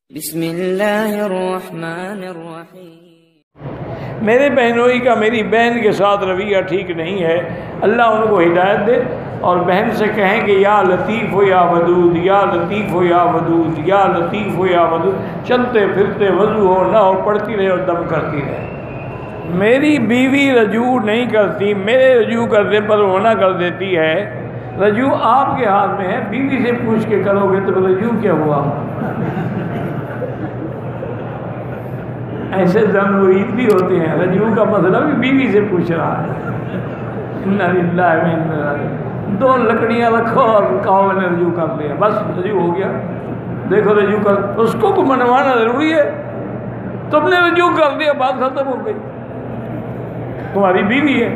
بسم اللہ الرحمن الرحیم۔ میرے بہنوئی کا میری بہن کے ساتھ رویہ ٹھیک نہیں ہے، اللہ ان کو ہدایت دے، اور بہن سے کہیں کہ یا لطیف ہو یا ودود، یا لطیف ہو یا ودود، یا لطیف ہو یا ودود، چلتے پھرتے وضو ہو نہ ہو پڑھتی رہے اور دم کرتی رہے۔ میری بیوی رجوع نہیں کرتی، میرے رجوع کرنے پر منع کر دیتی ہے۔ رجوع آپ کے ہاتھ میں ہے، بیوی سے پوچھ کے کرو گے تو رجوع کیا ہوا؟ ایسے زن مرید بھی ہوتے ہیں، رجوع کا مسئلہ بھی بیوی سے پوچھ رہا ہے۔ انا للہ و انا الیہ، دو لکڑیاں رکھو اور کہو میں نے رجوع کر لیا، بس رجوع ہو گیا۔ دیکھو رجوع کر، اس کو منوانا ضروری ہے۔ تم نے رجوع کر دیا، بات ختم ہو گئی، تمہاری بیوی ہے۔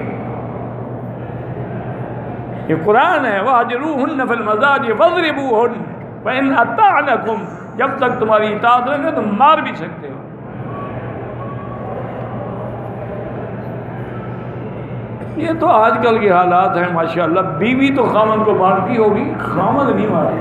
یہ قرآن ہے، وَاهْجُرُوهُنَّ فِي الْمَضَاجِعِ وَاضْرِبُوهُنَّ فَإِنْ أَطَعْنَكُمْ، جب تک تمہاری اطاعت رکھے تم مار بھی سکتے ہو۔ یہ تو آج کل کے حالات ہیں ماشاءاللہ، بیوی تو خامن کو مارتی ہوگی، خامن نہیں مارتی۔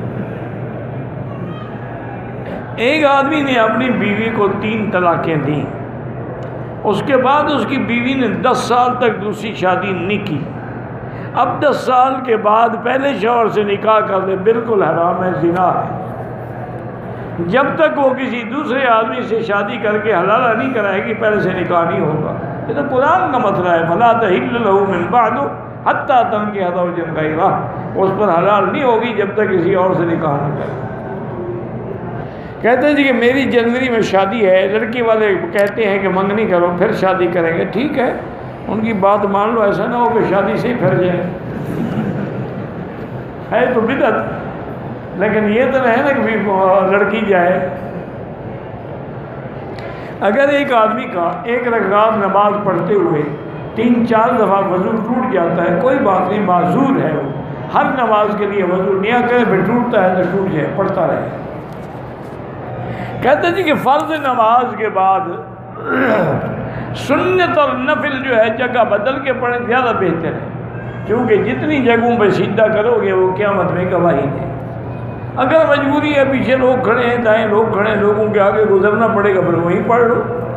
ایک آدمی نے اپنی بیوی کو 3 طلاقیں دیں، اس کے بعد اس کی بیوی نے 10 سال تک دوسری شادی نہیں کی۔ اب 10 سال کے بعد پہلے شوہر سے نکاح کر لے، بالکل حرام ہے، زنا ہے۔ جب تک وہ کسی دوسرے آدمی سے شادی کر کے حلالہ نہیں کرائے گی، پہلے سے نکاح نہیں ہوگا۔ یہ تو قرآن کا مسئلہ ہے، فَلَا تَحِلُّ لَهُ مِن بَعْدُ حَتَّىٰ تَنكِحَ زَوْجًا غَيْرَهُ، اس پر حلال نہیں ہوگی جب تک کسی اور سے نکاح نہ کرے۔ کہتے ہیں جی کہ میری جنوری میں شادی ہے، لڑکی والے کہتے ہیں کہ منگنی کرو پھر شادی کریں گے۔ ٹھیک ہے، ان کی بات مان لو، ایسا نہ ہو کہ شادی سے ہی پھر جائے۔ ہے تو بدعت، لیکن یہ تو نہیں نا کہ لڑکی جائے۔ اگر ایک آدمی کا ایک رکعت نماز پڑھتے ہوئے 3-4 دفعہ وضو ٹوٹ جاتا ہے، کوئی بات نہیں، معذور ہے وہ، ہر نماز کے لیے وضو نیا کرے، پھر ٹوٹتا ہے تو ٹوٹ جائے، پڑھتا رہے۔ کہتے ہیں جی کہ فرض نماز کے بعد سنت اور نفل جو ہے جگہ بدل کے پڑھیں زیادہ بہتر ہے، کیونکہ جتنی جگہوں پہ سجدہ کرو گے وہ قیامت میں گواہی دے۔ اگر مجبوری ہے، پیچھے لوگ کھڑے ہیں، دائیں لوگ کھڑے ہیں، لوگوں کے آگے گزرنا پڑے گا، پھر وہیں پڑھ لو۔